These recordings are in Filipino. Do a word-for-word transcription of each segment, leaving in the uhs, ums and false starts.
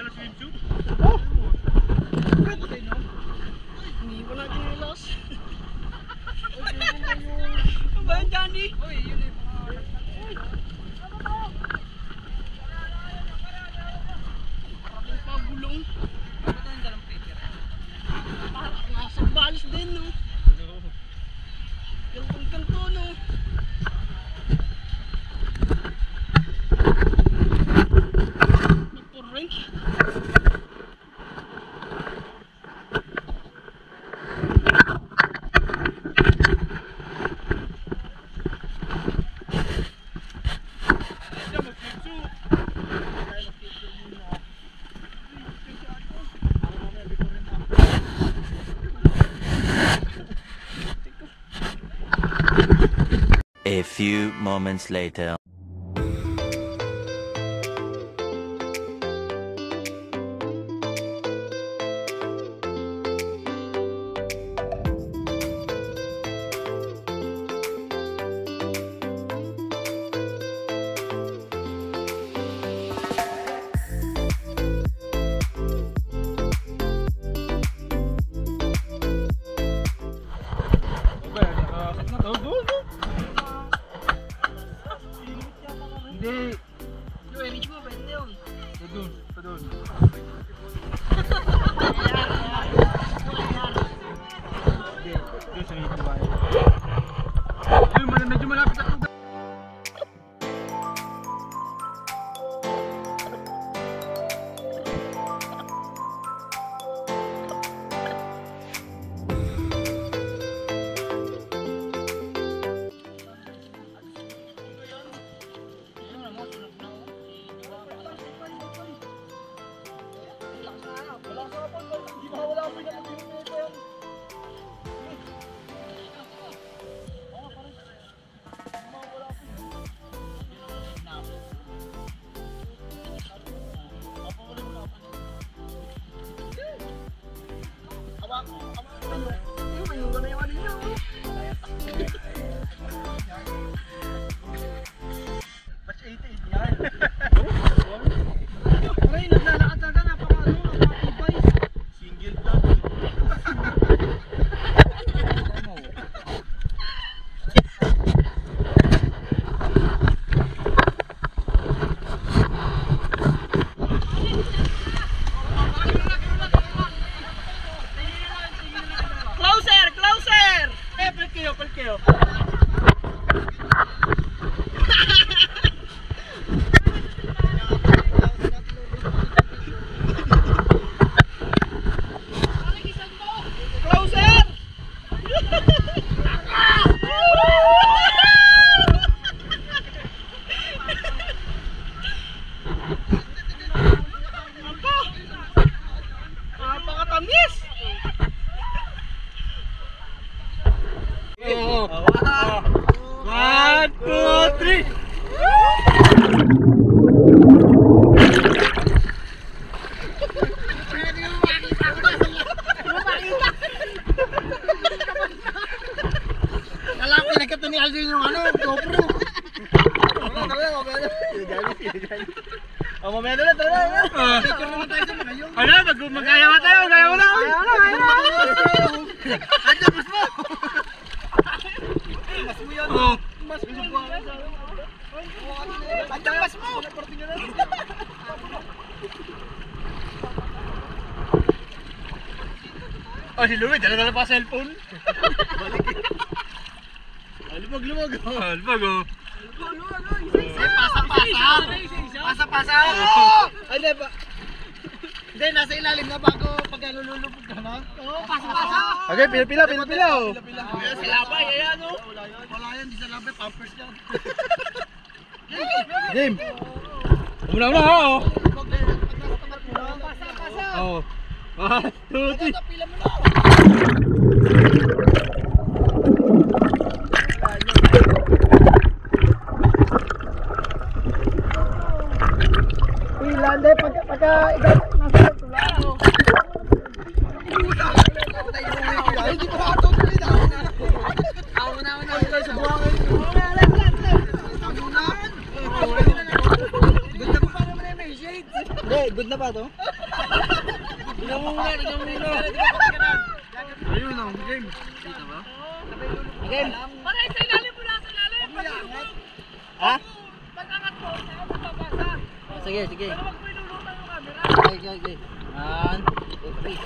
Oh! Hindi ko natin nilos. Ano ba yan, Johnny? Uy, yun eh. Maraming pagulong. Ano ba yung dalang paper? Parang nasa balis din, no? Gantong ganto, no? Nagpo-rank. A few moments later. Hindi. Yo, image mo, pwede yun. Padun, padun. Hindi, doon sa may tuwa. Ayun, medyo malapit ako. One, two, three. Kala ko pinagkata ni Alvin yung ano, GoPro. Oh, mamaya na lang, tara na. Picture naman tayo sa mga yung. Ano, mag-ayawa tayo, mag-ayawa na. Ayaw na, ayaw na. Andiyan, mas mo. Mas mo yun. Mas mo yun. Andiyan, mas mo. Oh, si Louie, dala-dala pa cellphone. Lumag, lumag. Lumag, oh. Pasa-pasa. Pasa-pasa. Hindi ba? Hindi, nasa ilalim na bago pag lululubog ka na. Oo, pasa-pasa. Okay, pila-pila, pila-pila, oh. Sa labay, ayan, oh. Wala yan, di sa labay, pampers yan. Game. Una-una, oh. Pasa-pasa. Oh. One, two, three. Pila mo na. Pila, hindi, pagka, pagka, ikaw, nasa tulado. Hindi ko hato, hindi na. Ako na, ako na, ito sa buhangin. Ako na. Good na pa naman yung may shade. Hindi, good na ba to? Tingnan mo muna, tingnan mo muna. Ayun ang game. Kita ba? Game. Paray sa ilalim mo lang sa ilalim. Ha? Pag-angat mo, sa'yo mababasa. Oh, sige, sige. Pero wag mo inulutan yung camera. Okay, okay, okay. One, two, three.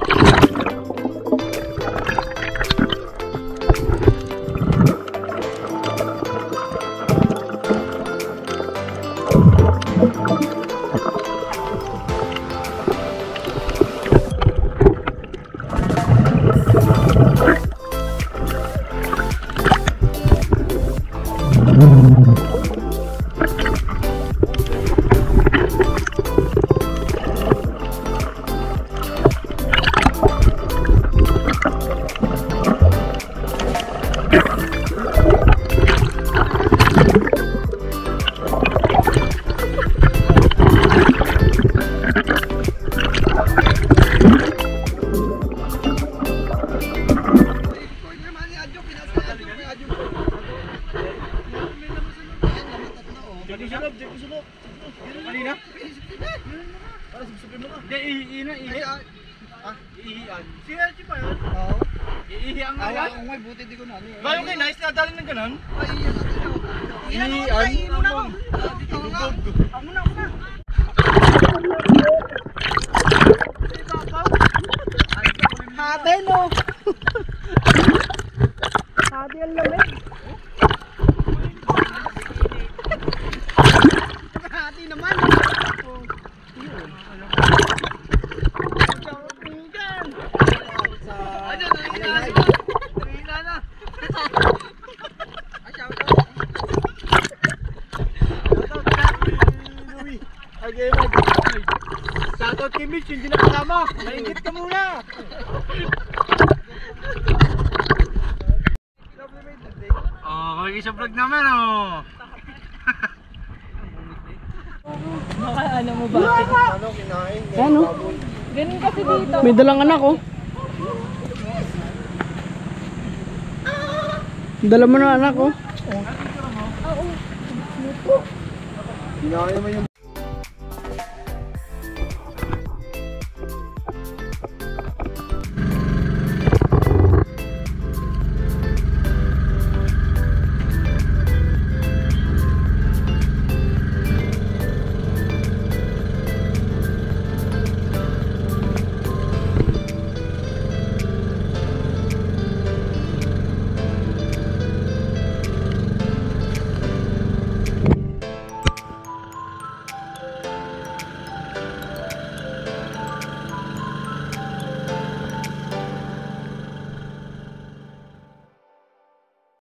Hindi, ihi na, ihi. Ah, Ihian. Si L G pa yun? oo. Ihi ang Awa awan. ko nga, buti di ko na. Ba yung kay Nice, nadali ng ganun? Ay, iyan natin yun. Ihian. Iyan mo na ako. Dito ka. Ako muna, ako na. Hati no. Hati ang lamig. Hati naman. Ayun, nahihina na. Nahihina na. Okay, mag. Shoutout kay Mitch, hindi na kasama. Maingit ka muna. Oh, makikisa vlog namin oh. Baka ano mo ba? Ano kinain? Ano? Ganun kasi dito. May dalang anak oh. Dala mo na anak oh. Kinain naman yung